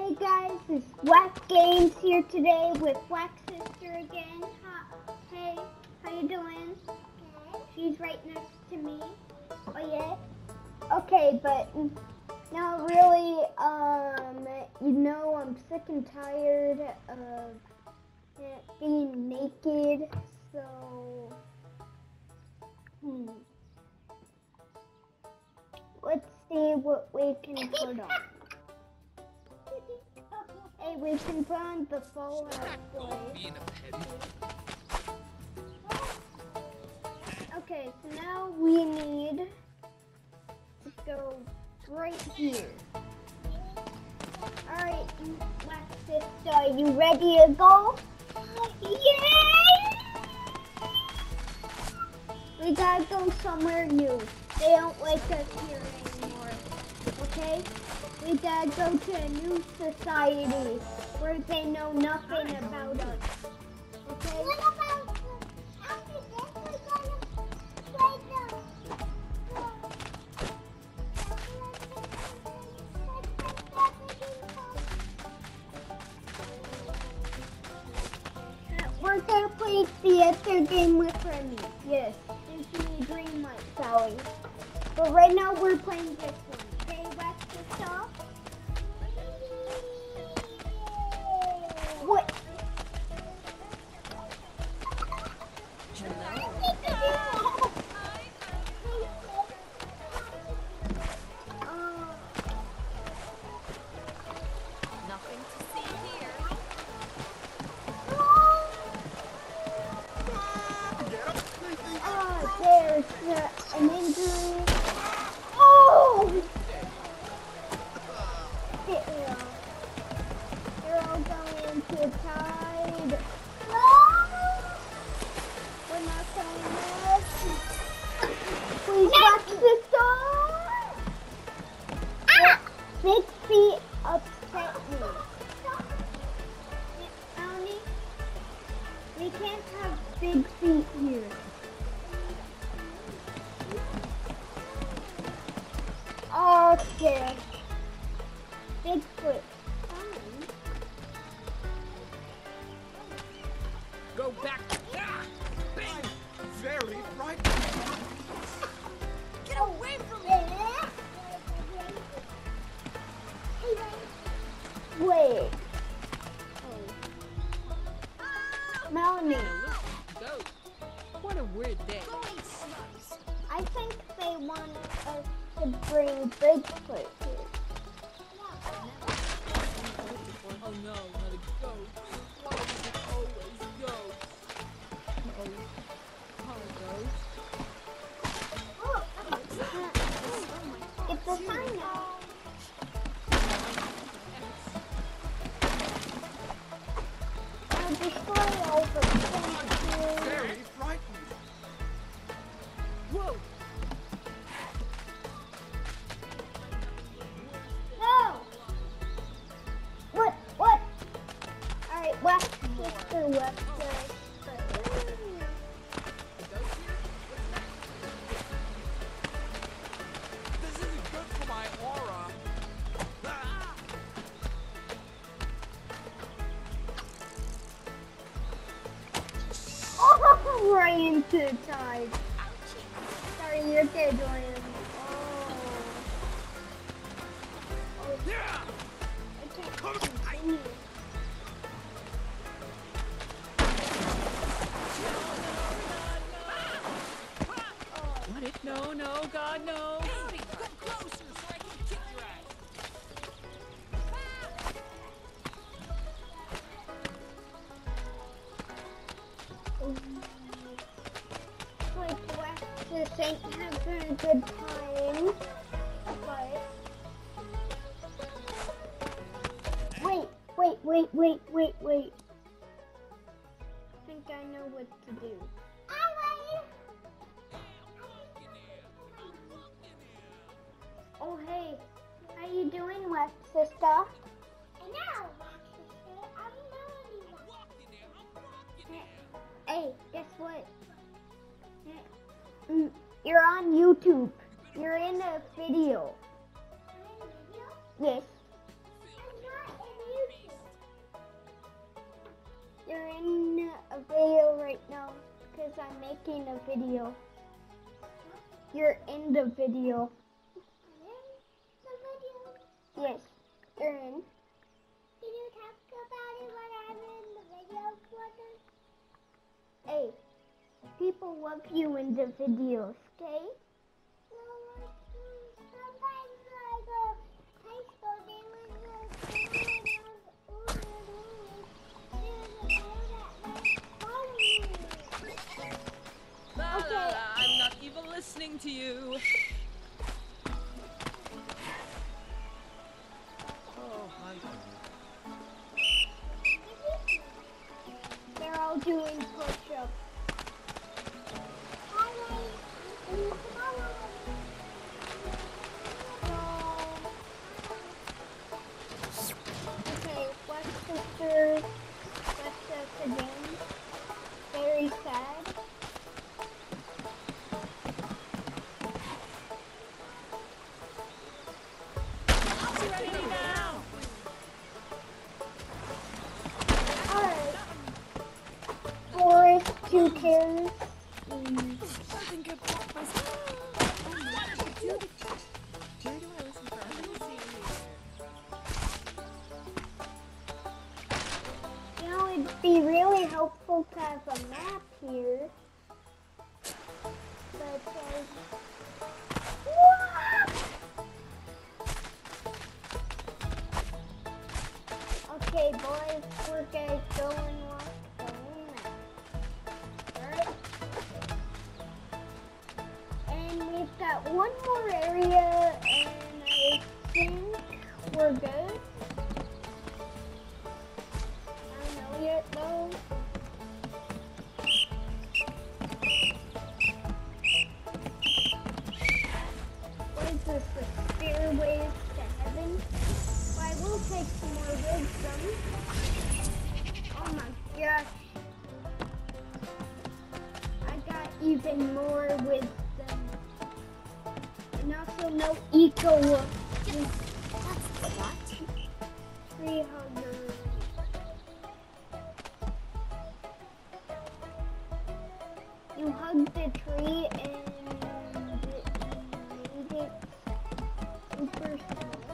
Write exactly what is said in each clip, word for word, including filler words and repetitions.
Hey guys, it's Wax Games here today with Wax Sister again. Hi, hey, how you doing? Okay. She's right next to me. Oh yeah? Okay, but now really, um, you know I'm sick and tired of being naked, so, hmm. Let's see what we can put on. Hey, we can put on the Fallout Boy. Okay, so now we need to go right here. Alright, Wax Sister, are you ready to go? Yay! We gotta go somewhere new. They don't like us here anymore. Okay? We gotta go to a new society where they know nothing about us. Okay? What about after this we're gonna play the We're gonna play the other game with Remy. Yes. Give me a green light, Sally. But right now we're playing this one. Okay, Wax Sister? What? Nothing to see here. Oh, there's uh, an injury. Oh! They're, they're all going to tide. We're not going this. Please watch the star. Ah! Big feet upset me. Melanie, we can't have big feet here. Okay. Bigfoot. Fine. Go back. Ah! Bang! Very frightening. Get away from me! Wait. Melanie, Go. What a weird day. I think they want us to bring Bigfoot here. Oh no, not a ghost. Why is it always ghosts? Uh-oh. Hi, ghost. Get the sign out. I'll destroy all the things here. Very frightening. Whoa! No! What? What? Alright, Wax Sister, Wax Sister. This isn't good for my aura. Ah! Oh, right into the tide. Sorry, you're dead, William. Oh. Yeah! I can't continue. What it? No, no, God, no. Howdy, come closer so I can kick your ass. Like, Wax Sister ain't having a good time. But. Wait, wait, wait, wait, wait, wait. I think I know what to do. Oh, hey. How you doing, Wax Sister? Hello, Wax Sister. I'm Melanie. Hey, guess what? Mm, You're on YouTube. You're in a video. Yes. I'm not in making a video. You're in the video. Yes, you're in. Can you talk about it when I'm in the video for them? Hey, people love you in the videos, okay? No, sometimes I go high school, they would just go and La la la, I'm not even listening to you. Oh, hi. They're all doing push-ups. Okay, West Sister left us again. Very sad. Ready now. Alright. Forest two kills. Mm. I think I blocked myself. Oh, no. Where do I listen from? I didn't see it here. You know, it'd be really helpful to have a map here. But, uh, okay, boys, we're gonna go and watch the map. Alright? And we've got one more area, and I think we're good. I don't know yet, though. What is this, the stairways to heaven? Well, I will take some more wisdom. Oh my gosh. I got even more wisdom. And also no eco. That's what? Tree hugger. You hug the tree and it made it super small.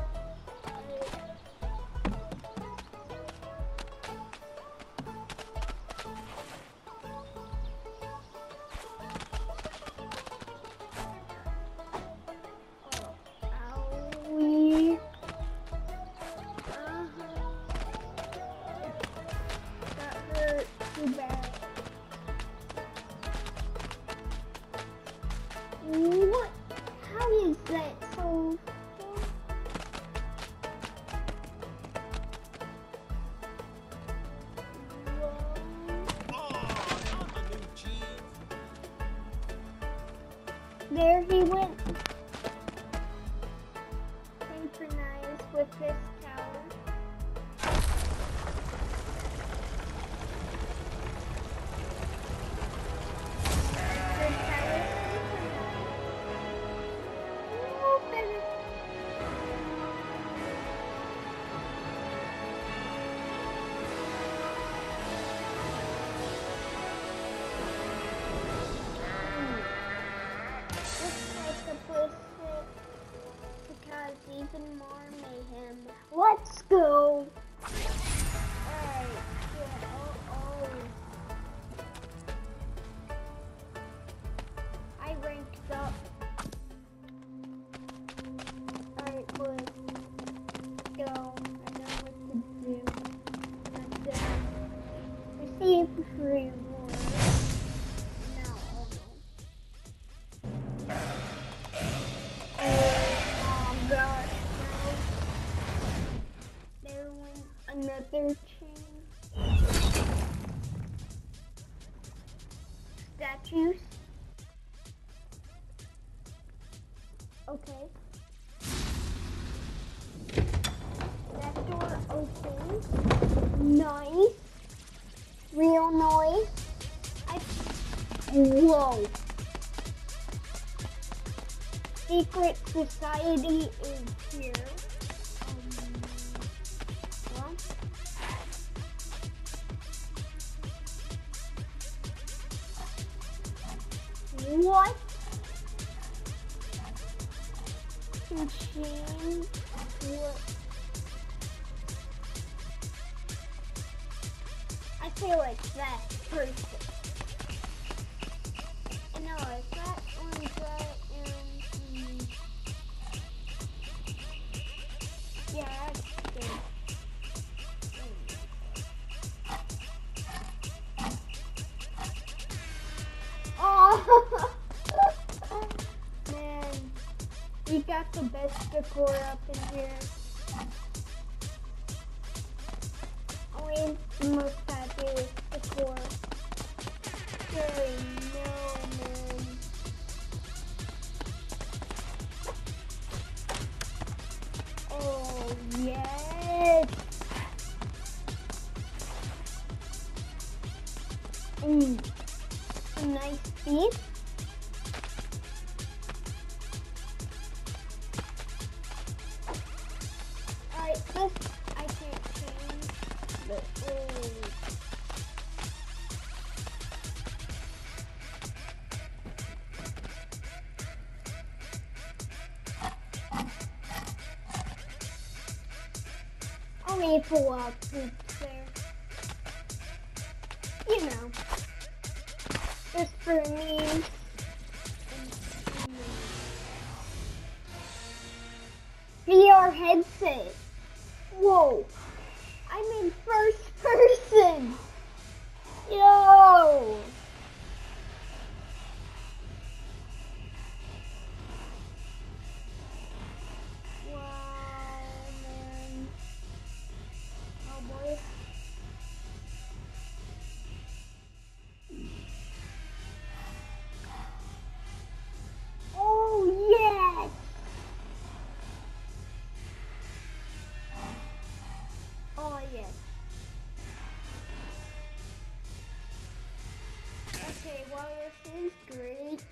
Owie. Uh-huh. That hurt too bad. What? How is that so? There he went. Synchronized with this tower. This tower synchronized. Oh, better. Looks like a place to cause even more mayhem. Let's go! Alright, yeah, oh, oh. I ranked up. Alright, boys. Let's go. I know what to do. And, uh, receive reward. No, oh no. Oh gosh, no. There went another chain. Statues. Okay. That door opens. Nice. Real noise. I. Whoa. Secret society is here. Um, what? What? Machine? What? I feel like that person. No, it's that one that and yeah, that's good. Oh man, we got the best decor up in here. Always the most happy with decor. Very no man. Oh yes. Mm. A nice beef. Alright, this I can't change, but oh. I'll need for wild poops there. You know. Just for me. V R headset. Whoa. I'm in first person. Yo. Wow, man. Oh boy. Oh yes. Oh yes. Okay, well this is great.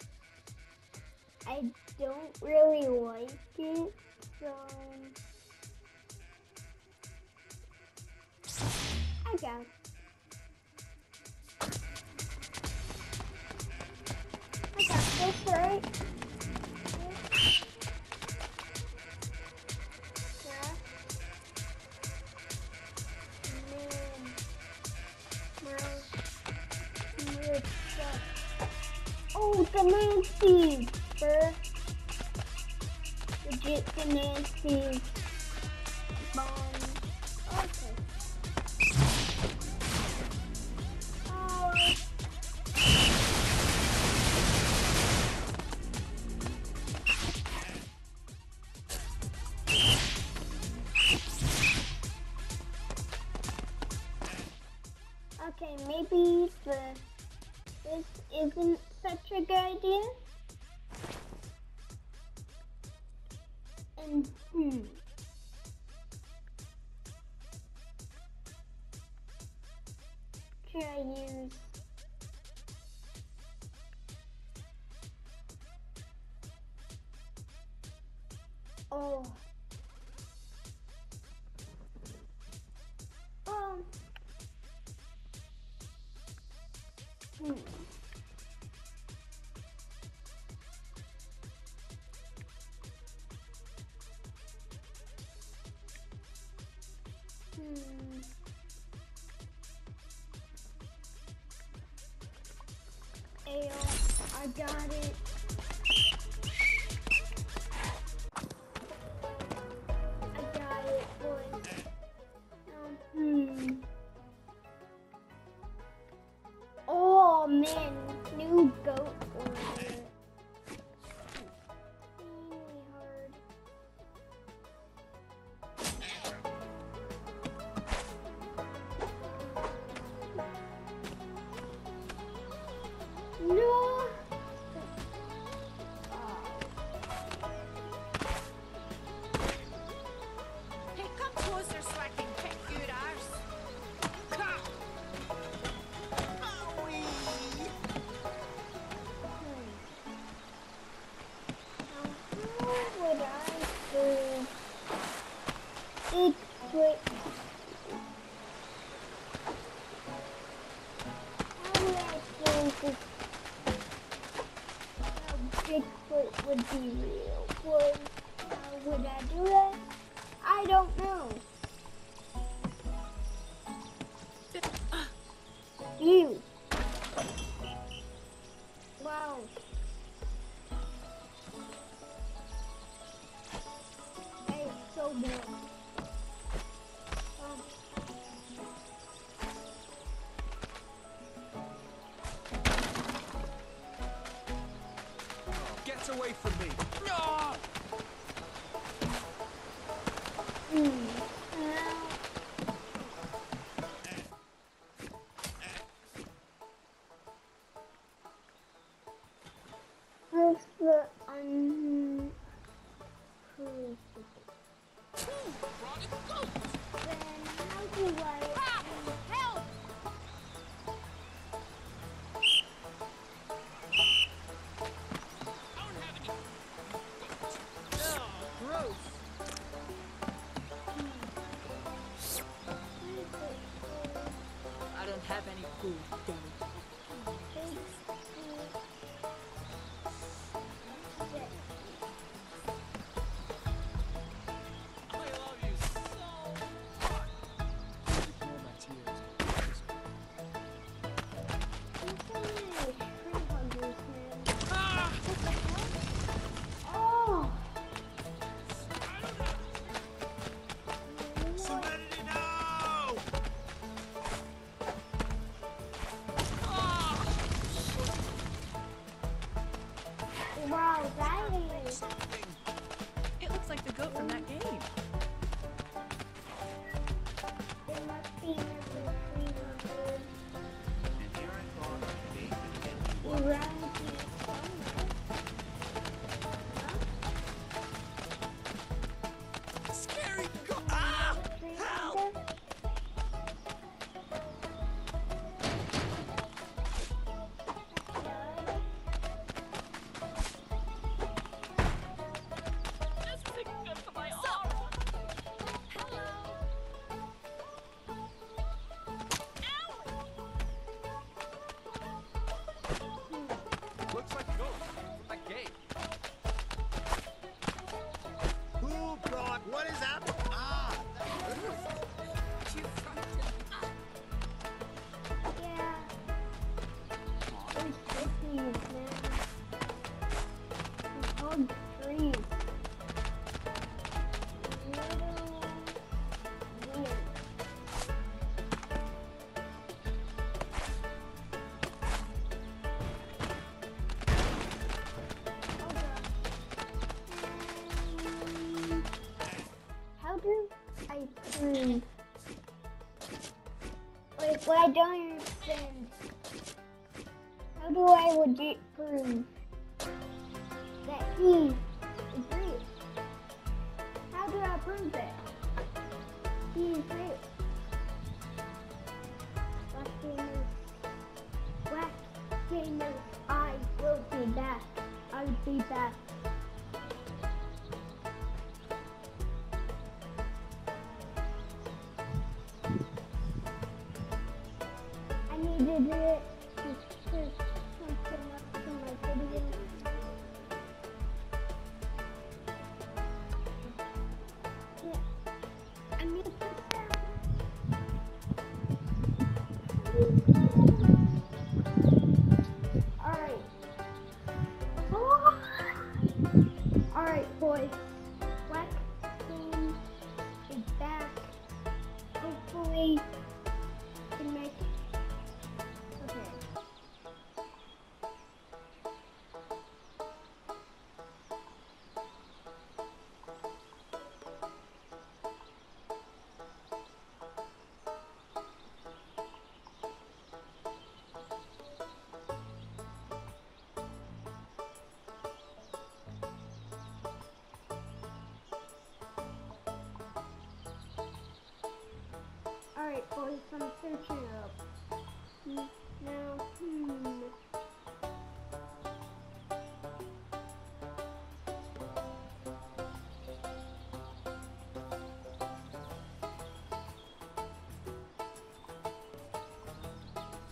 I don't really like it, so I guess. I got this right. Yeah. Man. Well, weird stuff. Oh, the Nancy! Sir. Legit the Nancy. Bomb. Okay. Oh. Okay, maybe the this isn't such a good idea. And hmm. Should I use oh um hmm. Hmm. Ale, I got it. I got it, boys. Um, hmm. Oh man, new goat order. Really hard. No. Hey, come closer so I can kick your arse. Come. How would I do it quick? How would I do this? would be real. Would, how would I do that? I don't know. You. Wow. That is so big. Um, Get away from me! Ah! mm. Where's the un? Who's the? Then how do I? Help! Oh, gross. I don't have any food, damn it. I love you so much. Ignore my tears. Ah! Oh. Serenity, no! Wow, that is. It looks like the goat from that game. It must be number three hundred. And here I thought maybe again. Around here somewhere. Huh? Scary go- Ah! three Help! hundred? This isn't good for my arm. Hello. Looks like a ghost from that game. Who brought- What is happening? Ah! You frightened. Yeah. There's trees, man. There's all trees. Little weird. Hold on. Um, How do I prove? Wait, what I don't understand. How do I legit prove that he is real? How do I prove that he is real? Black gamers, black gamers, I will be back. I'll be back. I need to do it to put something up to my video. Yeah. I need to put that. Alright. Alright, boys. Black Game is back. Hopefully, can make. Okay. Alright, boys, I'm searching it up. Hmm, Now, hmm.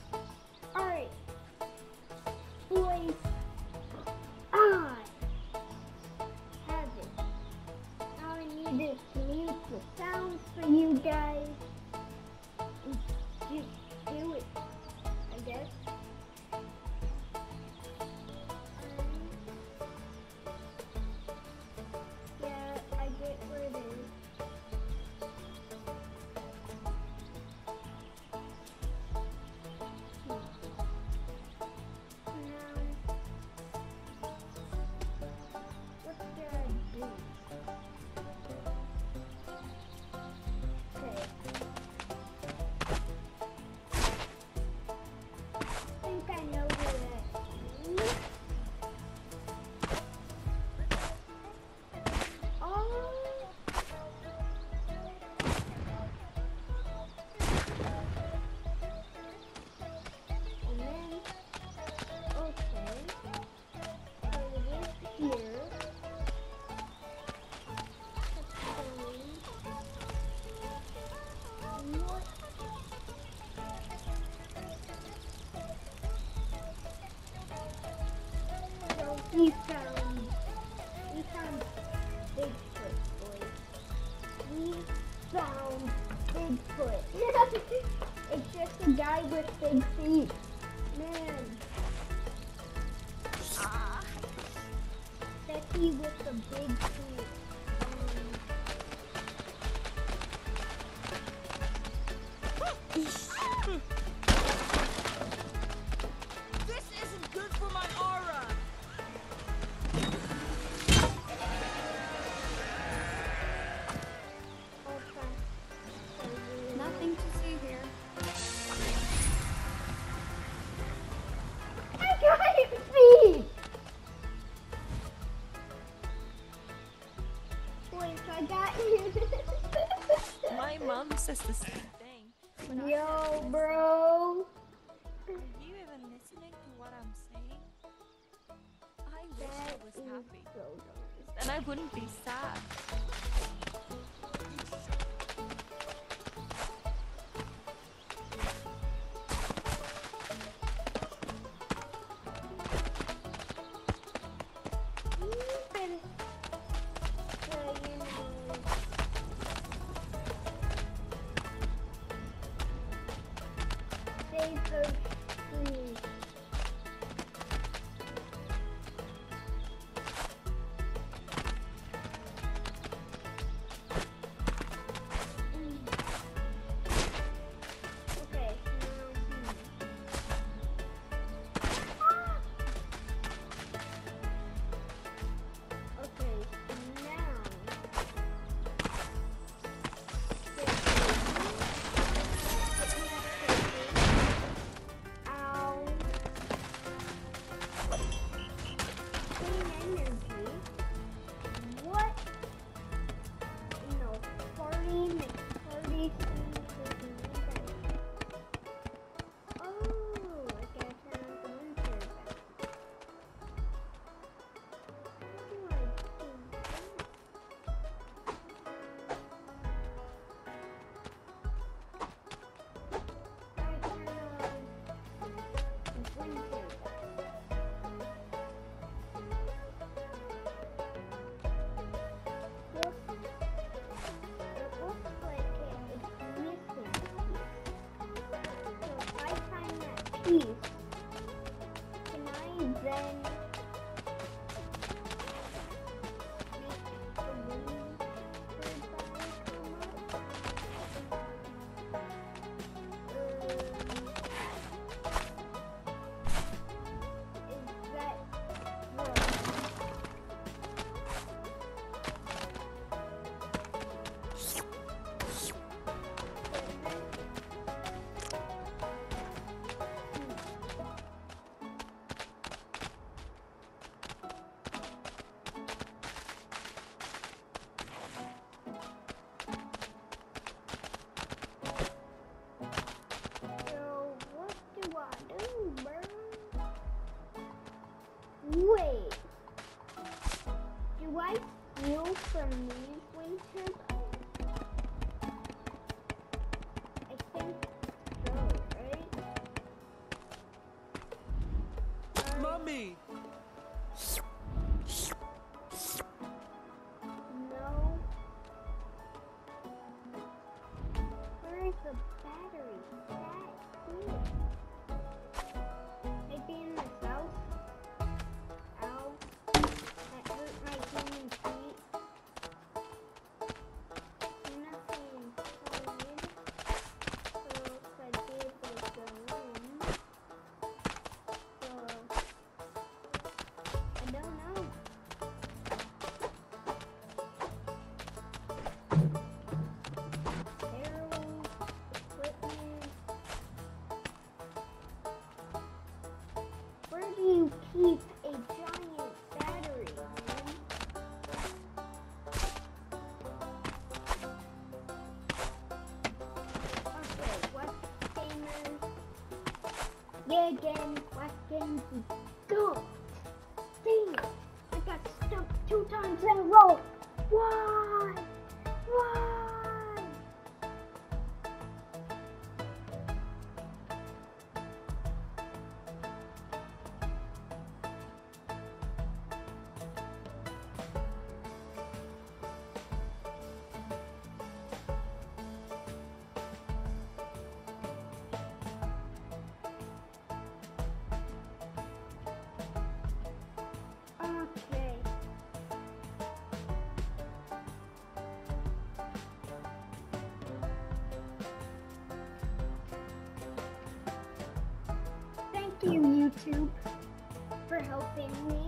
Alright. Boys, I guys do, do it, I guess. Yeah, I get where it is. We found, we found Bigfoot, boys. We found Bigfoot. It's just a guy with big feet. Man. Ah. Becky with the big feet. Um, This isn't good for my aura. Nothing to see here. I got his feet! Boys, I got you. My mom says the same thing. When I Yo, said, bro. "Are you even listening to what I'm saying?" I wish I That was is happy. so dumb. Then I wouldn't be sad. Even, uh, you know, save her food. Okay, now, hmm. Okay, now. Ow. Clean energy. What? No, party McParty Oh, I gotta turn on the wind turbine. How do I do that? I turn on the wind turbine. Look, it looks like it's missing a piece. So if I find that piece, can I then make the wind turbine come up? Um, is that wrong? Where's the battery? That is. Maybe in this house? Ow. That hurt my human feet. Nothing inside. So if I did they go in. So I don't know. Arrows, equipment. Where do you keep a giant battery, man? Okay, West Gamers. Yeah, again, West Games is good. Dang it! I got stuck two times in a row. Why? Why? Okay. Thank you, YouTube, for helping me.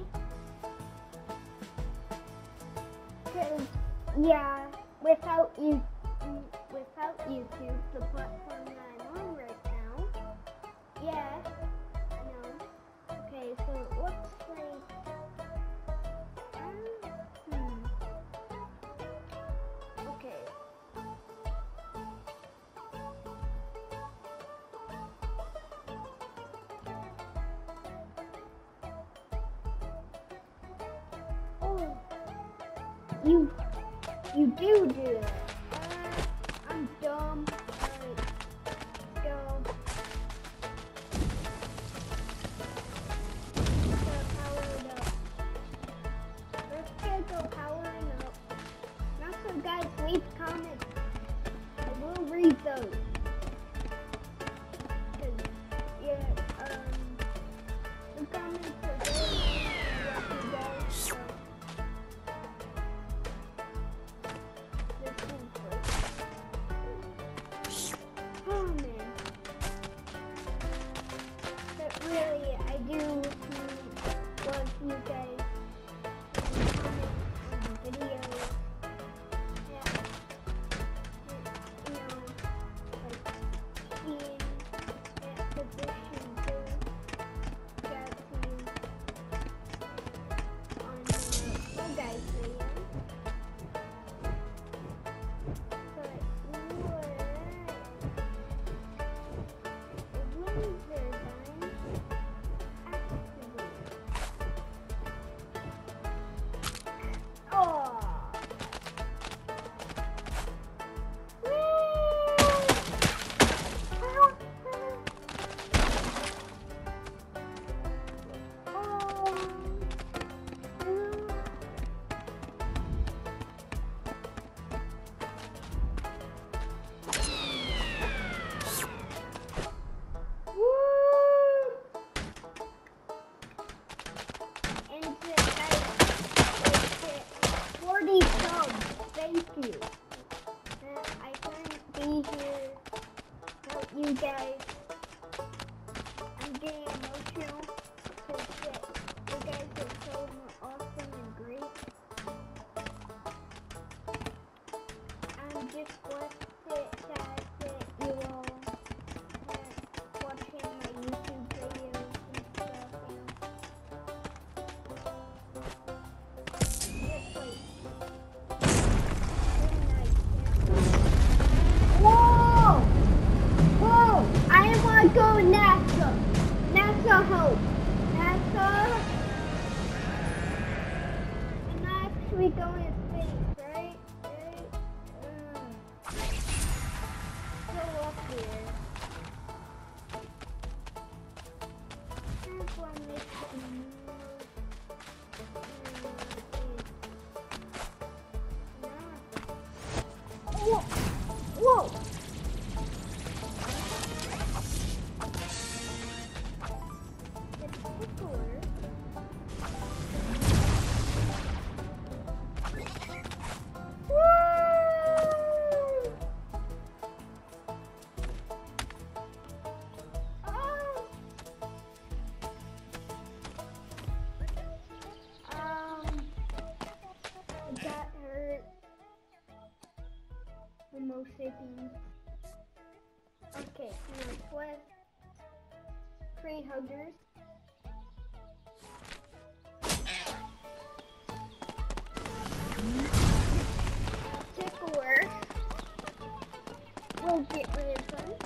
Cause yeah, without you, without YouTube, the platform that I'm on right now, yeah, I know. Okay, so it looks like. Hmm. Okay. Oh, you, you do do that. Uh, I'm dumb. Alright, let's go. Gotta power it up. Let's get go powering up. Now some guys leave comments. I will read those. Cause, yeah, um, the comments are very nice, guys. So, this is like, oh man. But really, I do love you guys. Videos. Yeah. You know, like being at position to get to you on the uh, guys video. But what? The laser gun activated. Oh. forty subs, thank you. Uh, I couldn't be here without you guys. I'm getting emotional because you guys are so awesome and great. I'm just blessed that, that, that you all are watching my YouTube videos and stuff. And just like, whoa! Whoa! I want to go NASA. NASA hope. NASA. I'm not actually going to space, right? Right? Uh, so up here. Here's one mission. Whoa! Whoa! siblings. Okay, now what? Tree huggers. Tickler. We'll get rid of them.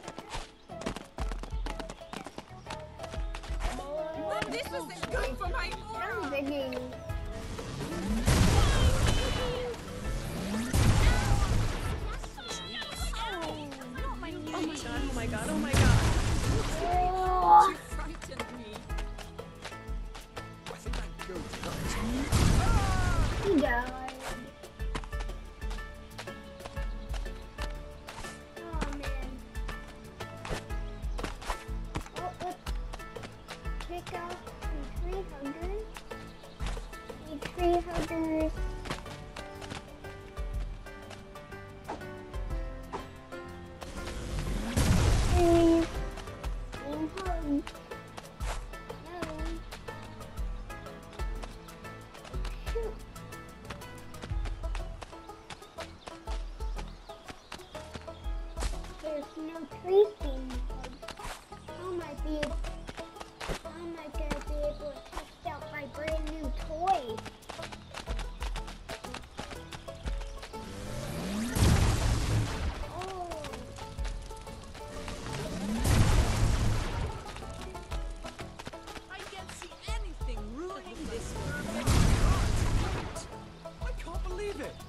Mom, this isn't good for my Now aura. Ziggy. Not my Oh my knees. god, oh my god, oh my god. Oh, You frightened me. I think that goat's nuts. he died. Oh man. Oh, let's pick out some tree huggers. Need tree huggers. Trees. And hugs. No. Shoot. There's no trees being hugged. How am I be how am I gonna be able to test out my brand new toy? Oh, I can't see anything ruining this perfect. I can't believe it.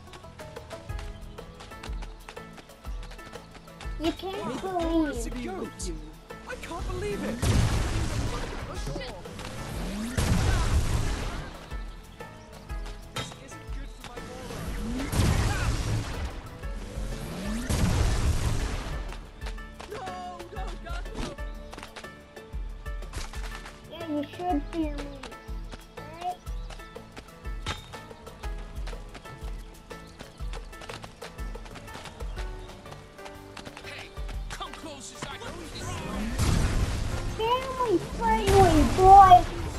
you can't It's believe. a goat. I can't believe it. This isn't good for my aura. No, no, God, no. Yeah, you should be amazed, right? Hey, come close as I can see. Family friendly, boy.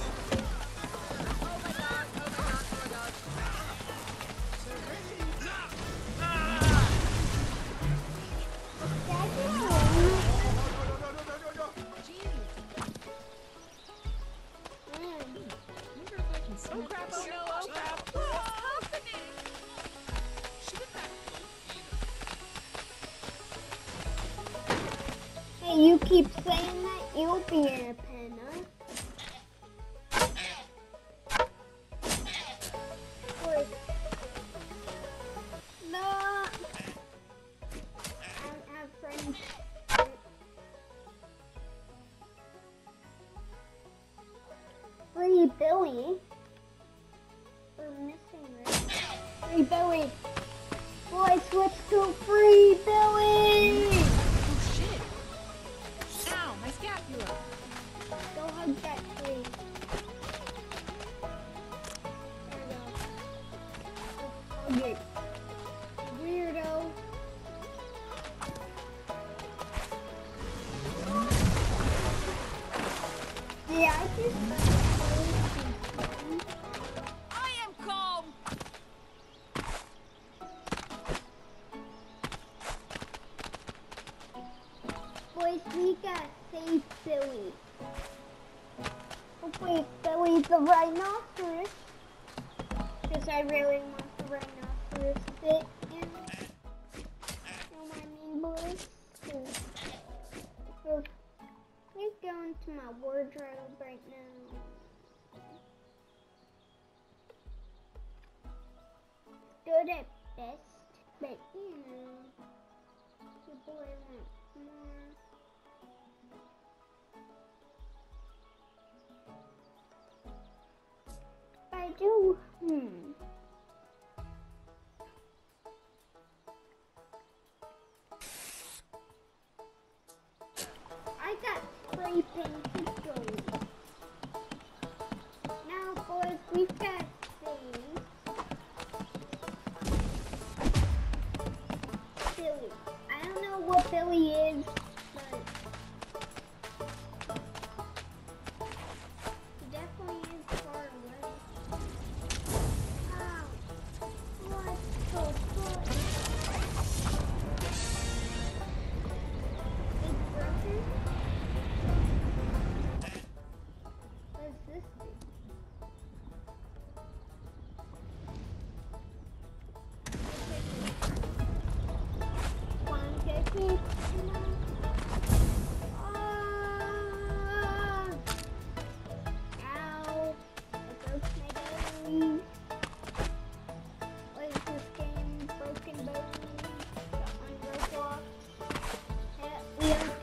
That's it. No, no, no, no, no, no, no. Mm. Wonder if I can see. Oh crap, oh no, oh crap. What's happening? Shouldn't that goat either? Hey, you keep saying that, you'll be in a pen, huh? Boy. No. I don't have friends. Free Billy. We're missing this. Free Billy. Boys, let's go Free Billy! Oh shit. Ow, my scapula. Go hug that tree. There we go. Hug it. Weirdo. Yeah, I just I am calm. boys, we gotta save Billy. Hopefully Billy's the rhinoceros. Because I really want the rhinoceros bit in. You know what I mean, boys? So, so let's go into my wardrobe right now. Good at best, but you know, the boy wants more. I do, hmm. I got spray painted gold. Now, boys, we've got things. Billy. I don't know what Billy is, but he definitely is far away. Ow. What the fuck?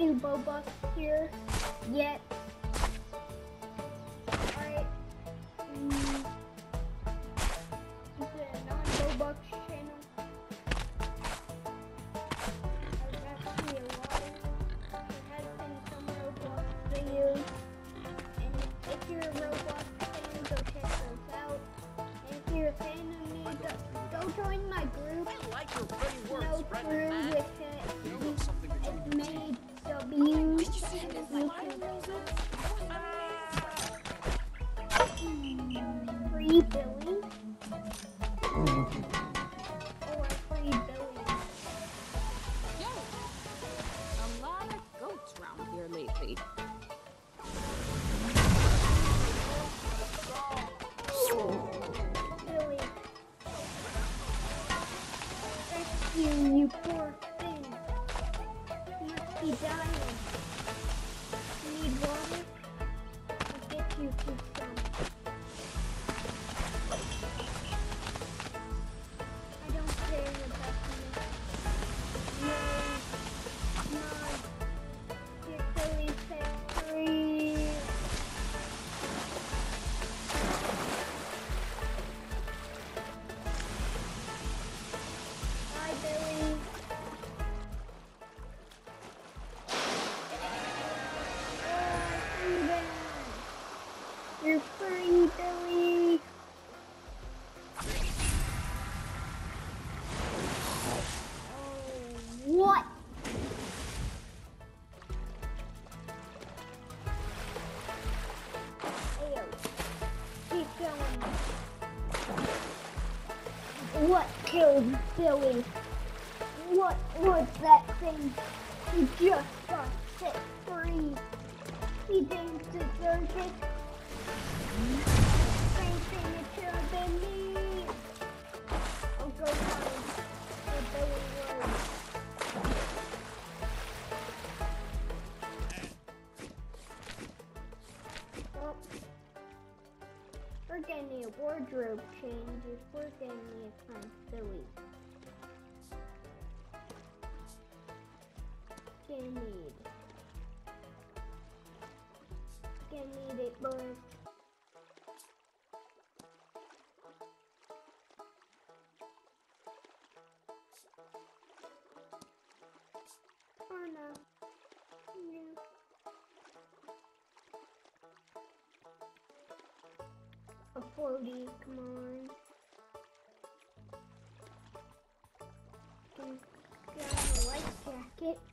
any Robux here yet. Alright. Mm. It's a non-Robux channel. There's actually a lot of, there has been some Roblox videos. And if you're a Roblox fan, go check those out. And if you're a fan of me, go, go join my group. I like your pretty words, No friend. crew Man. with You know it. something that you It's need to teach. made W. Did you see this You fire can roses? free Billy. Or free Billy. Yo, a lot of goats around here lately. Billy. Rescue, you poor thing. You must be dying. You need water? I'll get you to some. I don't care about you. No. No. Get Billy set free. Bye, Billy. Oh, you're free, Billy. Oh, what? Ew. Keep going. What killed Billy? What was that thing? He just got set free. He didn't deserve it. Same thing it should have been me. I'll go find where Billy was. Well, we're getting a wardrobe change if we're getting a find Billy. Gonna need. Gonna need it, boys. Oh no. No. A forty, come on. Can get on a light jacket.